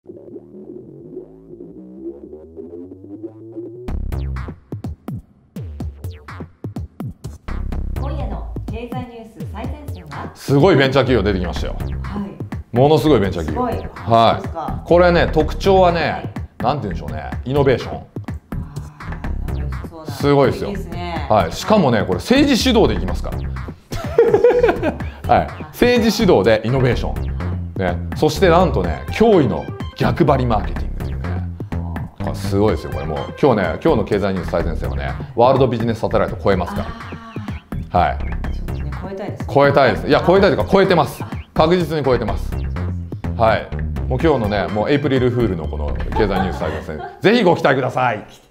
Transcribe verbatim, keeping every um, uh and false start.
今夜の経済ニュース最前線は、 すごいベンチャー企業出てきましたよ。 はい、 ものすごいベンチャー企業。 すごい。 はい。これね、特徴はね、 はい、なんて言うんでしょうね、 イノベーション。すごいですよ。いいですね。はい。しかもね、これ政治主導でいきますから。はい。政治主導でイノベーション。ね。そしてなんとね、驚異の逆張りマーケティングというね。これすごいですよ。これもう今日ね、今日の経済ニュース最前線はね、ワールドビジネスサテライト超えますから。はい。 ちょっとね、超えたいですね。 超えたいです。いや、超えたいというか超えてます。確実に超えてます。はい。もう今日のね、もうエイプリルフールのこの経済ニュース最前線、ぜひご期待ください。